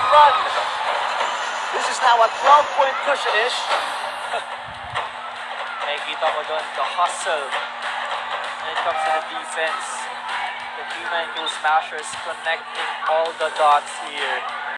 run. This is now a 12-point cushion-ish. Nakikita mo doon, the hustle when it comes to the defense. The Jemma and Cool Smashers connecting all the dots here.